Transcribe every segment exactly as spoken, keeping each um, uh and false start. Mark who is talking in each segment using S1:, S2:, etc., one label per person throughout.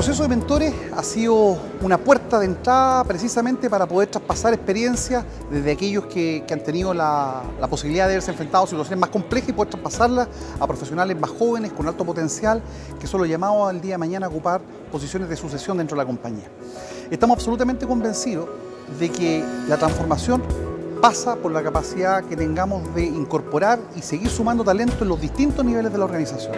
S1: proceso de mentores ha sido una puerta de entrada precisamente para poder traspasar experiencias desde aquellos que, que han tenido la, la posibilidad de haberse enfrentado a situaciones más complejas y poder traspasarlas a profesionales más jóvenes con alto potencial que son los llamados al día de mañana a ocupar posiciones de sucesión dentro de la compañía. Estamos absolutamente convencidos de que la transformación pasa por la capacidad que tengamos de incorporar y seguir sumando talento en los distintos niveles de la organización.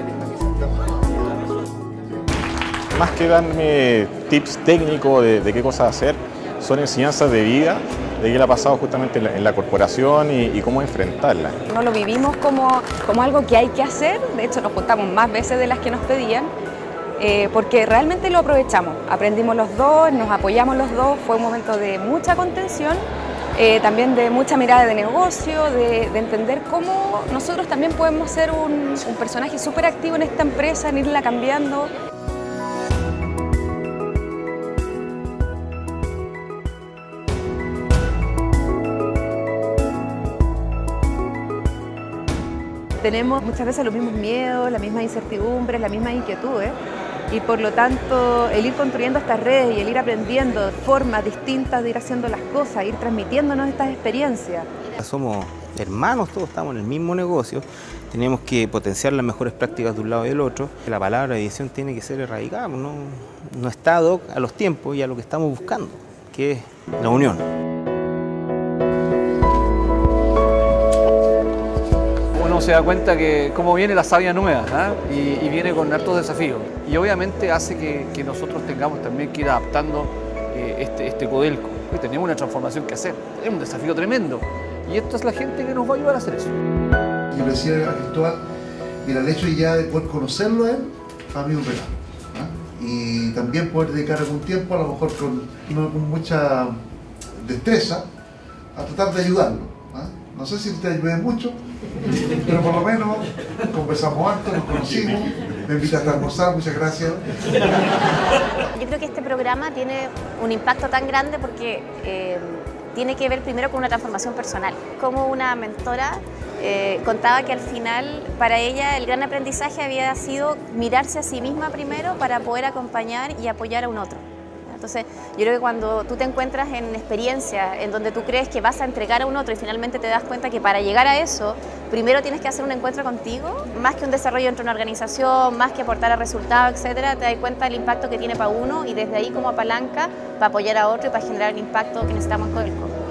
S2: Más que darme tips técnicos de, de qué cosas hacer, son enseñanzas de vida, de qué le ha pasado justamente en la, en la corporación y, y cómo enfrentarla.
S3: No lo vivimos como, como algo que hay que hacer, de hecho nos juntamos más veces de las que nos pedían, eh, porque realmente lo aprovechamos. Aprendimos los dos, nos apoyamos los dos, fue un momento de mucha contención, eh, también de mucha mirada de negocio, de, de entender cómo nosotros también podemos ser un, un personaje súper activo en esta empresa, en irla cambiando. Tenemos muchas veces los mismos miedos, las mismas incertidumbres, las mismas inquietudes y por lo tanto el ir construyendo estas redes y el ir aprendiendo formas distintas de ir haciendo las cosas, ir transmitiéndonos estas experiencias.
S4: Somos hermanos, todos estamos en el mismo negocio, tenemos que potenciar las mejores prácticas de un lado y del otro. La palabra edición tiene que ser erradicada, no, no está ad hoc a los tiempos y a lo que estamos buscando, que es la unión.
S5: Uno se da cuenta que cómo viene la savia nueva, ¿eh? y, y viene con hartos desafíos. Y obviamente hace que, que nosotros tengamos también que ir adaptando eh, este, este Codelco. Y tenemos una transformación que hacer, es un desafío tremendo. Y esta es la gente que nos va a ayudar a hacer eso.
S6: Yo le decía a Cristóbal, mira, el hecho ya de poder conocerlo a él, para mí es un regalo. ¿eh? Y también poder dedicar algún tiempo, a lo mejor con, no con mucha destreza, a tratar de ayudarlo. ¿eh? No sé si te ayudé mucho, pero por lo menos conversamos antes, nos conocimos, me invitaste a almorzar, muchas gracias.
S7: Yo creo que este programa tiene un impacto tan grande porque eh, tiene que ver primero con una transformación personal. Como una mentora eh, contaba que al final para ella el gran aprendizaje había sido mirarse a sí misma primero para poder acompañar y apoyar a un otro. Entonces, yo creo que cuando tú te encuentras en experiencias en donde tú crees que vas a entregar a un otro y finalmente te das cuenta que para llegar a eso, primero tienes que hacer un encuentro contigo, más que un desarrollo dentro de una organización, más que aportar a resultados, etcétera, te das cuenta del impacto que tiene para uno y desde ahí como palanca para apoyar a otro y para generar el impacto que necesitamos en Codelco.